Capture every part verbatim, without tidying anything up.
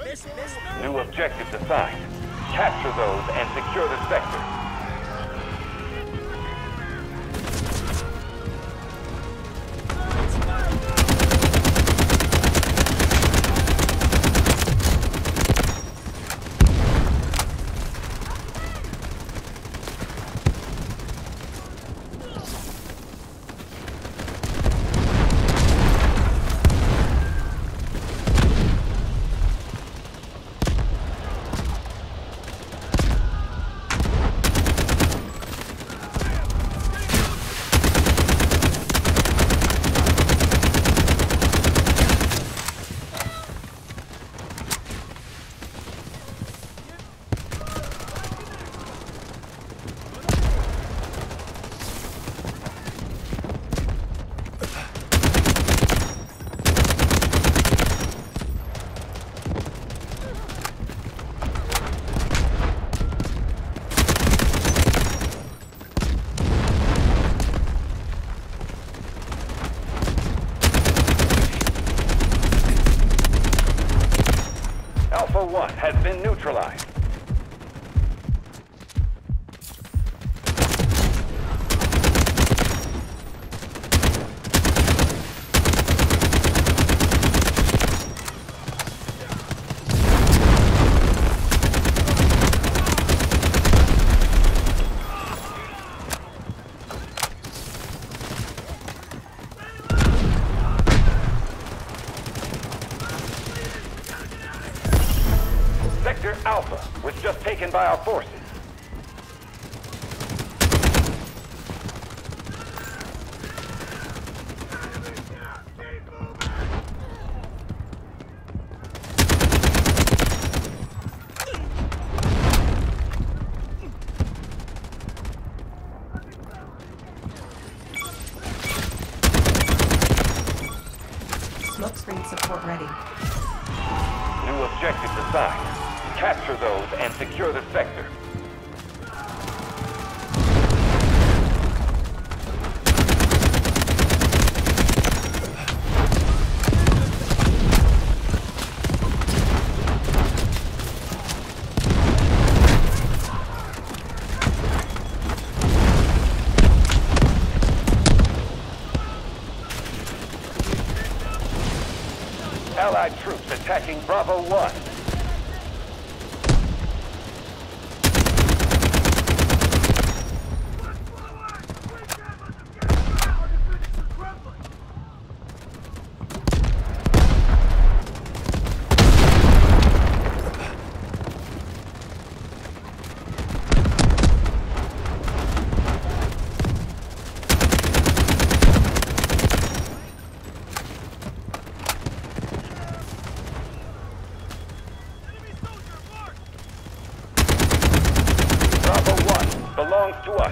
New objectives assigned. Capture those and secure the sector. Alpha one has been neutralized. Sector Alpha was just taken by our forces. Smokescreen support ready. New objectives assigned. Capture those and secure the sector. Allied troops attacking Bravo one. Belongs to us.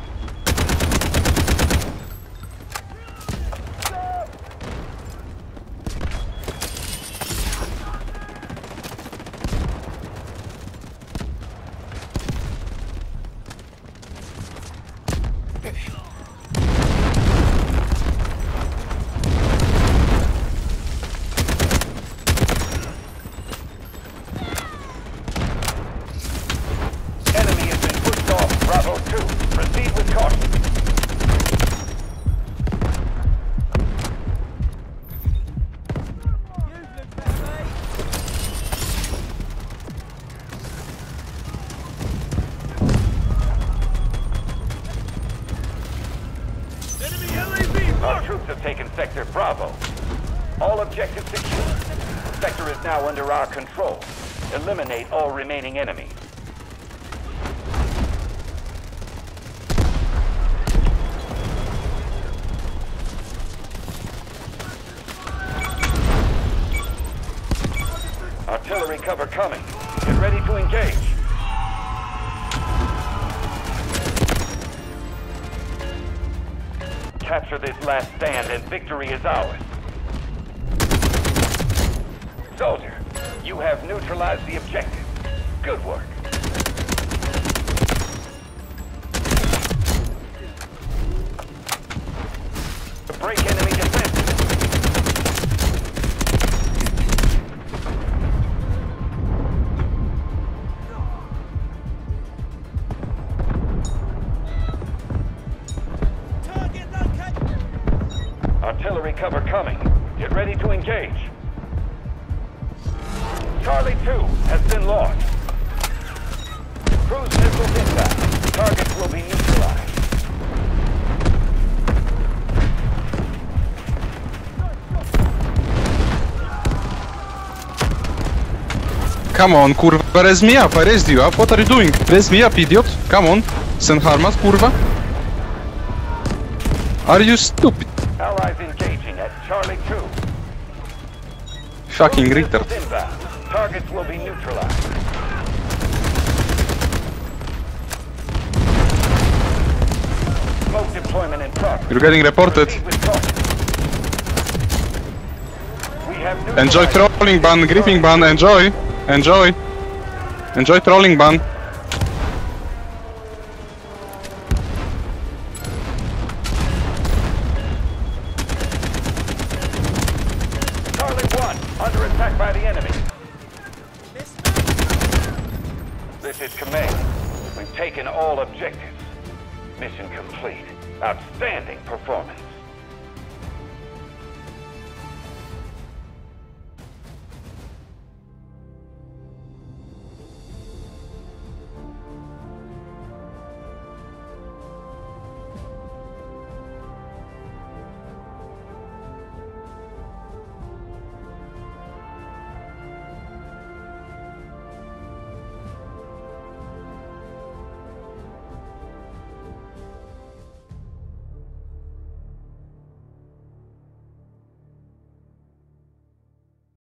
Bravo two, proceed with caution. Our troops have taken Sector Bravo. All objectives secure. The sector is now under our control. Eliminate all remaining enemies. Artillery cover coming. Get ready to engage. Capture this last stand and victory is ours. Soldier, you have neutralized the objective. Good work. Break enemy defenses. cover coming. Get ready to engage. Charlie two has been lost. Cruise missiles inbound. Targets will be neutralized. Come on, kurwa, raise me up, I raised you up. What are you doing? Raise me up, idiot. Come on. Sen Harmas, kurwa. Are you stupid? Allies engaging at Charlie two. Fucking Cruise retard. missiles inbound. Targets will be neutralized. Smoke deployment in progress. You're getting reported. Proceed with caution. We have Enjoy neutralized- trolling ban, griefing ban, enjoy. Enjoy. Enjoy trolling ban. Charlie one, under attack by the enemy. This is command. We've taken all objectives. Mission complete. Outstanding performance.